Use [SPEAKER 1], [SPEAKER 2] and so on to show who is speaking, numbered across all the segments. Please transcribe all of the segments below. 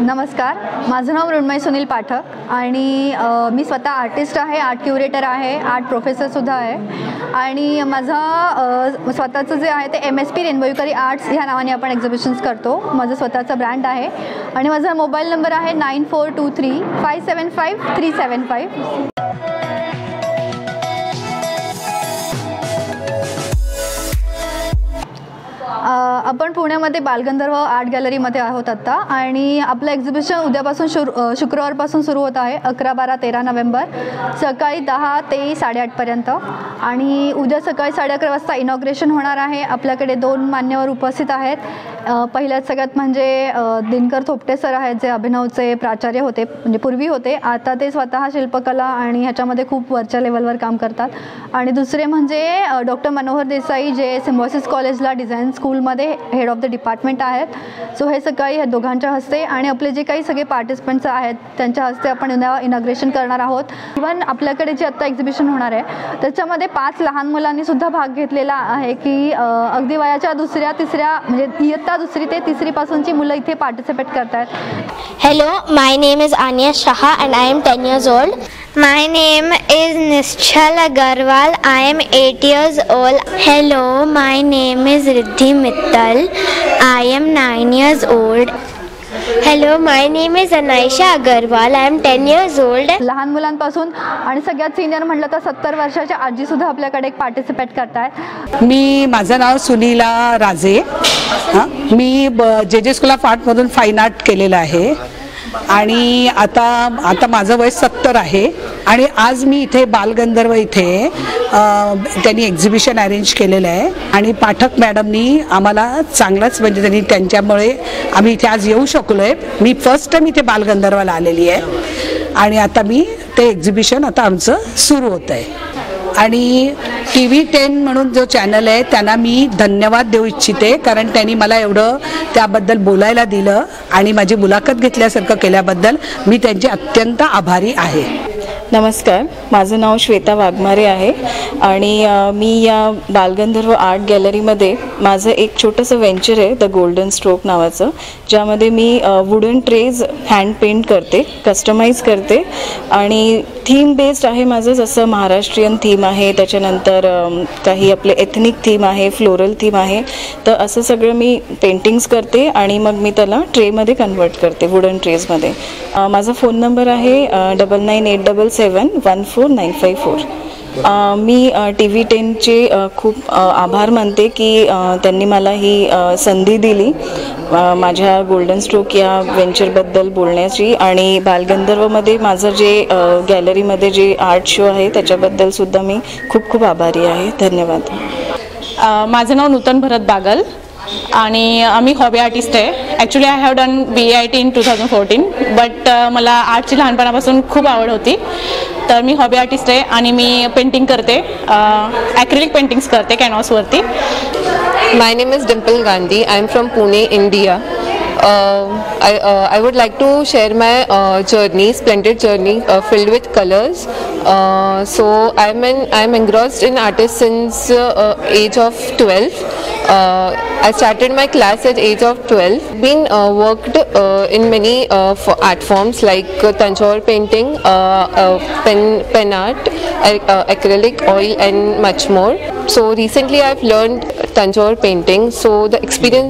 [SPEAKER 1] नमस्कार, माझं नाव मृण्मयी सुनील पाठक आणि मी स्वतः आर्टिस्ट आहे, आर्ट क्युरेटर आहे, आर्ट प्रोफेसरसुद्धा आहे आणि माझं स्वतःचं जे आहे ते MSP रेनबो आर्ट्स ह्या नावाने आपण एक्झिबिशन्स करतो. माझं स्वतःचं ब्रँड आहे आणि माझा मोबाईल नंबर आहे 9423575375. आपण पुण्यामध्ये बालगंधर्व आर्ट गॅलरीमध्ये आहोत आत्ता आणि आपलं एक्झिबिशन उद्यापासून शुक्रवारपासून सुरू होत आहे. 11, 12, 13 नोव्हेंबर सकाळी 10 ते 8:30पर्यंत आणि उद्या सकाळी 11:30 वाजता इनॉग्रेशन होणार आहे. आपल्याकडे 2 मान्यवर उपस्थित आहेत. पहिल्यात सगळ्यात म्हणजे दिनकर थोपटे सर आहेत, जे अभिनवचे प्राचार्य होते, म्हणजे पूर्वी होते, आता ते स्वतः शिल्पकला आणि ह्याच्यामध्ये खूप वरच्या लेवलवर काम करतात. आणि दुसरे म्हणजे डॉक्टर मनोहर देसाई, जे सिम्बॉयसिस कॉलेजला डिझाईन स्कूलमध्ये हेड ऑफ द डिपार्टमेंट आहेत. सो हे सकाळी ह्या दोघांच्या हस्ते आणि आपले जे काही सगळे पार्टिसिपंट्स आहेत त्यांच्या हस्ते आपण इनॉग्रेशन करणार आहोत. इवन आपल्याकडे जे आत्ता एक्झिबिशन होणार आहे त्याच्यामध्ये 5 लहान मुलांनी सुद्धा भाग घेतलेला आहे, की अगदी वयाच्या 2ऱ्या 3ऱ्या म्हणजे इयत्ता 2री ते 3री पासूनची मुलं इथे पार्टिसिपेट करतात.
[SPEAKER 2] Hello, my name is Anya Shaha and I am 10 years old. My name is Nischal Agarwal. I am 8 years old. Hello, my name is Riddhi Mittal. I am 9 years old. Hello, my name is Anaisha Agarwal. I am 10 years old.
[SPEAKER 1] लहान मुलांपासून आणि सगळ्यात senior म्हटलं तर 70 वर्षाच्या आजीसुद्धा आपल्याकडे participate करतायत.
[SPEAKER 3] माझं नाव सुनीला राजे. मी JJ स्कूल ऑफ आर्टमधून फाईन आर्ट केलेलं आहे आणि आता माझं वय 70 आहे आणि आज मी इथे बालगंधर्व इथे त्यांनी एक्झिबिशन अरेंज केलेलं आहे आणि पाठक मॅडमनी आम्हाला चांगलाच म्हणजे त्यांच्यामुळे आम्ही इथे आज येऊ शकलो आहे. मी फर्स्ट टाइम इथे बालगंधर्वाला आलेली आहे आणि आता मी ते एक्झिबिशन आता आमचं सुरू होतं आहे. आणि TV 10 म्हणून जो चॅनल आहे त्यांना मी धन्यवाद देऊ इच्छिते, कारण त्यांनी मला एवढं त्याबद्दल बोलायला दिलं आणि माझी मुलाखत घेतल्यासारखं केल्याबद्दल मी त्यांचे अत्यंत आभारी आहे.
[SPEAKER 4] नमस्कार, माझं नाव श्वेता वाघमारे आहे आणि मी या बालगंधर्व आर्ट गॅलरीमध्ये माझं एक छोटंसं व्हेंचर आहे द गोल्डन स्ट्रोक नावाचं, ज्यामध्ये मी वुडन ट्रेज हँड पेंट करते, कस्टमाइज करते आणि थीम बेस्ड आहे माझं. जसं महाराष्ट्रीयन थीम आहे, त्याच्यानंतर काही आपले एथनिक थीम आहे, फ्लोरल थीम आहे, तर असं सगळं मी पेंटिंग्स करते आणि मग मी त्याला ट्रेमध्ये कन्वर्ट करते, वुडन ट्रेजमध्ये. माझा फोन नंबर आहे 9987714954. मी TV 10चे खूप आभार मानते की त्यांनी मला ही संधी दिली माझ्या गोल्डन स्ट्रोक या व्हेंचरबद्दल बोलण्याची आणि बालगंधर्वमध्ये माझं जे गॅलरीमध्ये जे आर्ट शो आहे त्याच्याबद्दल सुद्धा मी खूप खूप आभारी आहे. धन्यवाद.
[SPEAKER 5] माझं नाव नूतन भरत बागल आणि आम्ही हॉबी आर्टिस्ट आहे. Actually I have done BIT in 2014, but मला आर्टची लहानपणापासून खूप आवड होती, तर मी हॉबी आर्टिस्ट आहे आणि मी पेंटिंग करते, ॲक्रिलिक पेंटिंग्स करते कॅनव्हासवरती.
[SPEAKER 6] My name is Dimple Gandhi. I am from Pune, India. I would like to share my splendid journey filled with colors. So I'm engrossed in artists since age of 12. I started my class at age of 12. Been worked in many art forms like Tanjore painting, pen art, acrylic, oil, and much more. So recently I've learned Tanjore painting. So the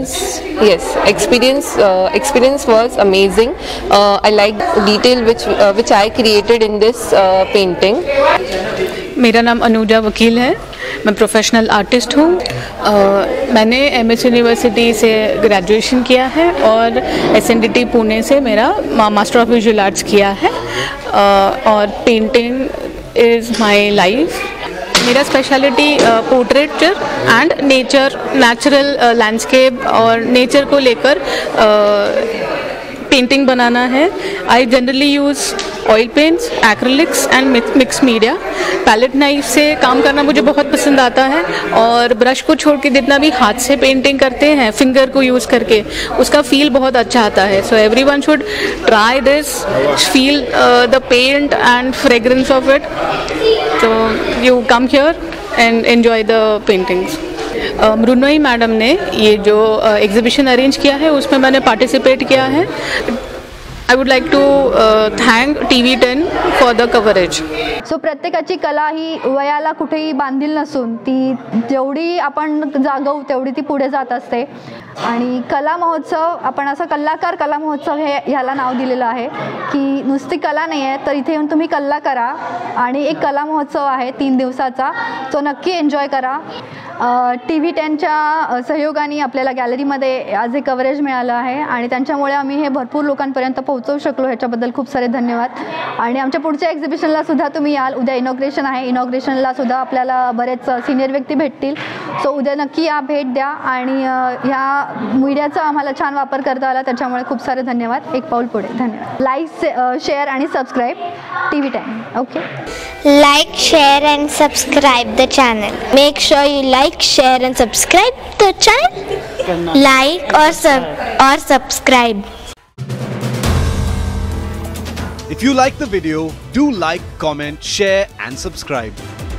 [SPEAKER 6] experience was amazing. I liked detail which I created in this painting.
[SPEAKER 5] मेरा नाम अनुजा वकील है, मैं professional artist हूँ. मैंने MS university से graduation किया है और SNDT पुणे से मेरा मास्टर ऑफ विजुअल आर्ट्स किया है और पेंटिंग इज़ माय लाइफ. मेरा speciality portraiture and natural landscape और नेचर को लेकर पेंटिंग बनाना है. I generally use oil paints, acrylics and mix media. Palette knife से काम करना मुझे बहुत पसंद आता है और ब्रश को छोड़ के जितना भी हाथ से पेंटिंग करते हैं फिंगर को यूज़ करके, उसका फील बहुत अच्छा आता है. So everyone should try this, feel the paint and fragrance of it. So you come here and enjoy the paintings. Mrinmayi madam ने ये जो एग्जीबिशन अरेंज किया है उसमें मैंने पार्टिसिपेट किया है. I would like to thank TV10 for the coverage.
[SPEAKER 1] So प्रत्येकाची कला ही वयाला कुठेही बांधील नसून ती जेवढी आपण जागवू तेवढी ती पुढे जात असते. आणि कला महोत्सव आपण असं कलाकार कला महोत्सव ह्याला नाव दिलेलं आहे की नुसती कला नाही आहे तर इथे येऊन तुम्ही कला करा. आणि एक कला महोत्सव आहे 3 दिवसाचा, तो नक्की एन्जॉय करा. TV10च्या सहयोगाने आपल्याला गॅलरीमध्ये आज हे कव्हरेज मिळालं आहे आणि त्यांच्यामुळे आम्ही हे भरपूर लोकांपर्यंत पोहोचवू शकलो, ह्याच्याबद्दल खूप सारे धन्यवाद. आणि आमच्या पुढच्या एक्झिबिशनला सुद्धा तुम्ही याल. उद्या इनॉग्रेशन आहे, इनॉग्रेशनला सुद्धा आपल्याला बरेच सिनियर व्यक्ती भेटतील. सो उद्या नक्की या, भेट द्या. आणि ह्या मीडियाचा आम्हाला छान वापर करता आला त्याच्यामुळे खूप सारे धन्यवाद. एक पाऊल पुढे. धन्यवाद. लाईक, शेअर आणि subscribe TV10. Okay.
[SPEAKER 2] Like, share and subscribe the channel. Make sure you like, share and subscribe the channel. Like or subscribe.
[SPEAKER 7] If you like the video, do like, comment, share and subscribe.